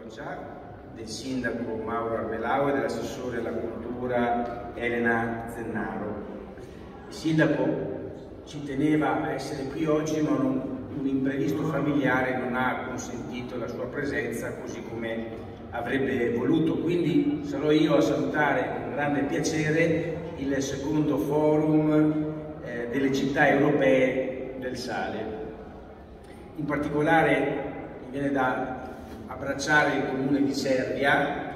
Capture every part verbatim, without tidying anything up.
Chioggia, del sindaco Mauro Arbelau e dell'assessore alla cultura Elena Zennaro. Il sindaco ci teneva a essere qui oggi, ma non, un imprevisto familiare non ha consentito la sua presenza così come avrebbe voluto, quindi sarò io a salutare con grande piacere il secondo forum eh, delle città europee del sale. In particolare mi viene da abbracciare il comune di Cervia,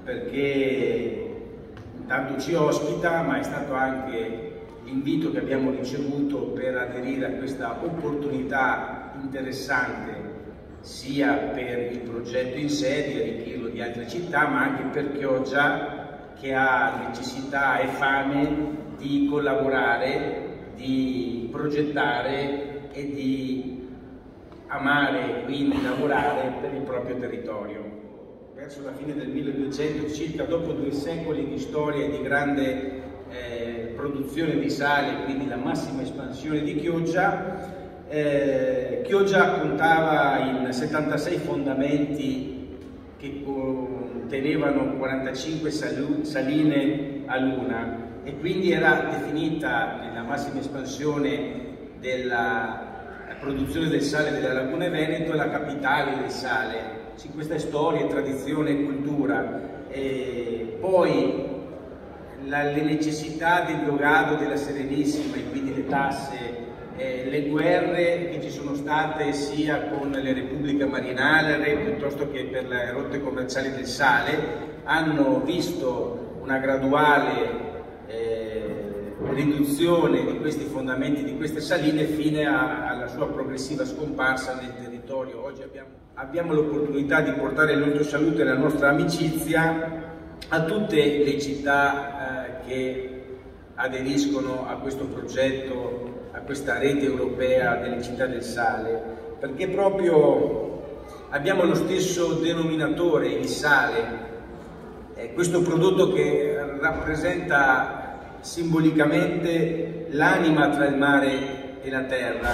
perché intanto ci ospita, ma è stato anche l'invito che abbiamo ricevuto per aderire a questa opportunità interessante sia per il progetto in sé di arricchirlo di altre città, ma anche per Chioggia, che ha necessità e fame di collaborare, di progettare e di amare e quindi lavorare per il proprio territorio. Verso la fine del milleduecento, circa dopo due secoli di storia e di grande eh, produzione di sale, quindi la massima espansione di Chioggia, Eh, Chioggia contava in settantasei fondamenti che contenevano quarantacinque saline a luna e quindi era definita nella massima espansione della produzione del sale della Laguna Veneto la capitale del sale. Sì, questa è storia, tradizione e cultura. E poi la, le necessità del drogado della Serenissima e quindi le tasse, Eh, le guerre che ci sono state sia con le repubbliche marinare piuttosto che per le rotte commerciali del sale hanno visto una graduale eh, riduzione di questi fondamenti, di queste saline, fine a, alla sua progressiva scomparsa nel territorio. Oggi abbiamo, abbiamo l'opportunità di portare il nostro saluto e la nostra amicizia a tutte le città eh, che aderiscono a questo progetto, a questa rete europea delle città del sale, perché proprio abbiamo lo stesso denominatore, il sale, eh, questo prodotto che rappresenta simbolicamente l'anima tra il mare e la terra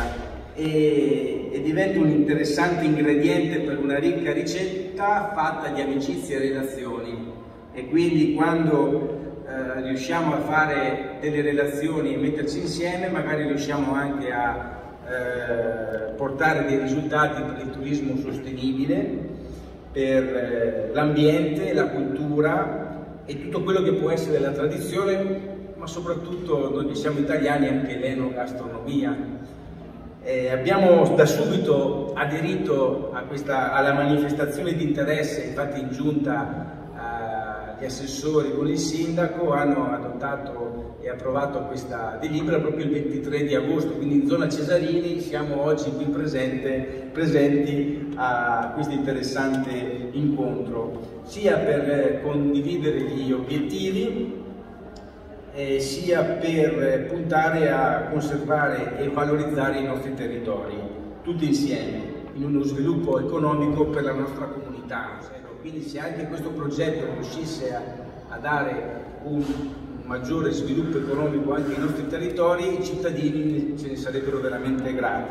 e, e diventa un interessante ingrediente per una ricca ricetta fatta di amicizie e relazioni. E quindi quando Eh, riusciamo a fare delle relazioni e metterci insieme, magari riusciamo anche a eh, portare dei risultati per il turismo sostenibile, per eh, l'ambiente, la cultura e tutto quello che può essere la tradizione, ma soprattutto noi che siamo italiani anche l'enogastronomia. Eh, abbiamo da subito aderito a questa, alla manifestazione di interesse, infatti in giunta gli assessori con il sindaco hanno adottato e approvato questa delibera proprio il ventitré di agosto, quindi in zona Cesarini siamo oggi qui presente, presenti a questo interessante incontro, sia per condividere gli obiettivi eh, sia per puntare a conservare e valorizzare i nostri territori, tutti insieme, in uno sviluppo economico per la nostra comunità. Quindi se anche questo progetto riuscisse a, a dare un maggiore sviluppo economico anche ai nostri territori, i cittadini ce ne sarebbero veramente grati.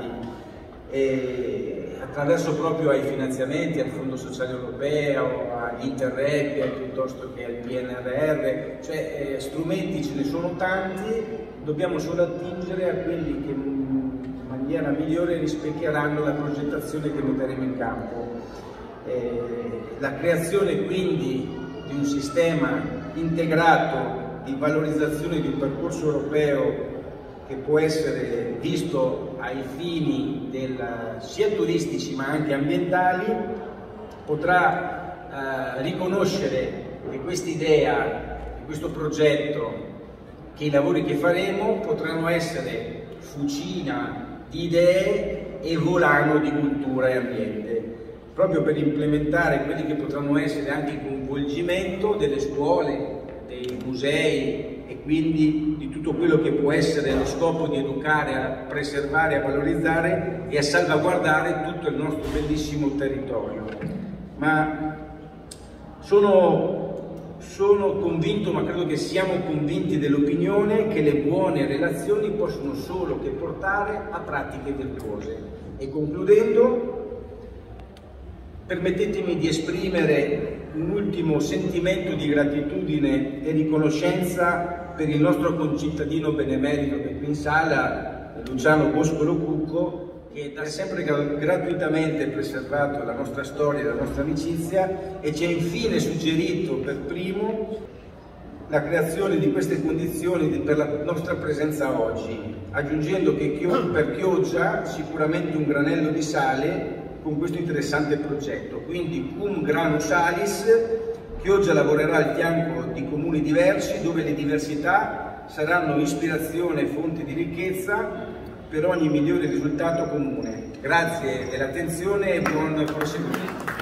E attraverso proprio ai finanziamenti, al Fondo Sociale Europeo, agli Interreg, piuttosto che al P N R R, cioè eh, strumenti ce ne sono tanti, dobbiamo solo attingere a quelli che in maniera migliore rispecchieranno la progettazione che metteremo in campo. Eh, la creazione quindi di un sistema integrato di valorizzazione di un percorso europeo che può essere visto ai fini del, sia turistici ma anche ambientali, potrà eh, riconoscere che questa idea, che questo progetto, che i lavori che faremo potranno essere fucina di idee e volano di cultura e ambiente, proprio per implementare quelli che potranno essere anche il coinvolgimento delle scuole, dei musei e quindi di tutto quello che può essere lo scopo di educare a preservare, a valorizzare e a salvaguardare tutto il nostro bellissimo territorio. Ma sono, sono convinto, ma credo che siamo convinti dell'opinione che le buone relazioni possono solo che portare a pratiche virtuose. E concludendo, Permettetemi di esprimere un ultimo sentimento di gratitudine e riconoscenza per il nostro concittadino benemerito che è qui in sala, Luciano Boscolo Cucco, che ha sempre gratuitamente preservato la nostra storia e la nostra amicizia e ci ha infine suggerito per primo la creazione di queste condizioni per la nostra presenza oggi, aggiungendo che per Chioggia sicuramente un granello di sale con questo interessante progetto. Quindi cum grano salis, Chioggia lavorerà al fianco di comuni diversi dove le diversità saranno ispirazione e fonte di ricchezza per ogni migliore risultato comune. Grazie dell'attenzione e buon proseguimento.